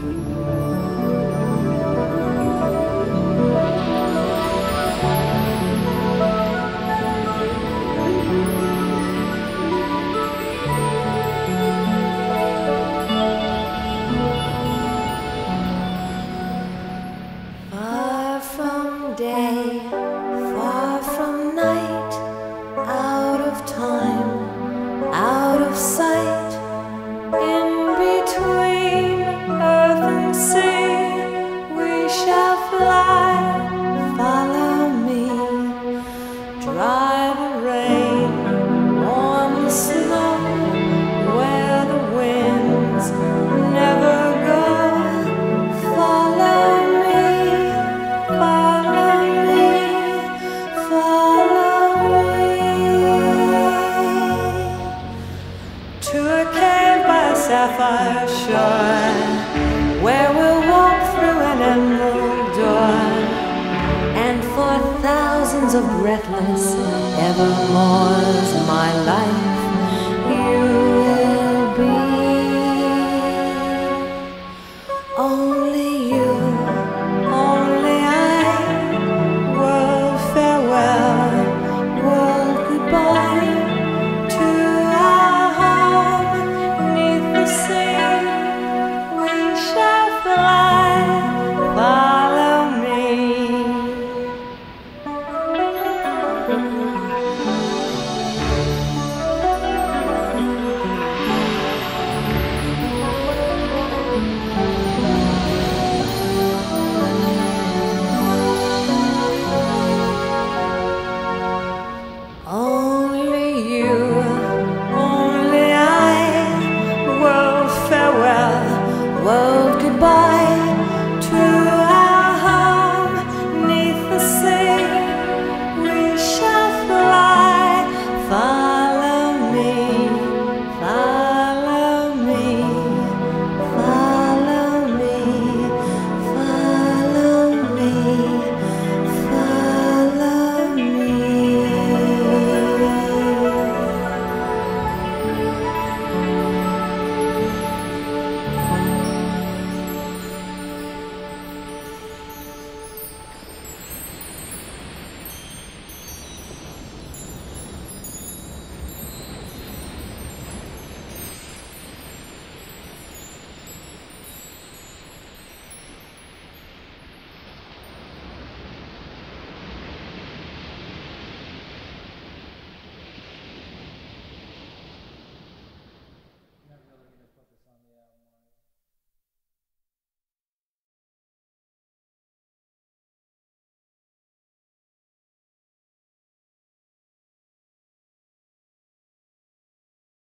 Far from day, far from night, out of time, out of sight, in between earth and sea, we shall fly. Follow me, dry the rain, warm the snow, where the winds never go. Follow me, follow me, follow me to a cave by a sapphire shore, where we'll walk through an emerald door, and for thousands of breathless evermores my life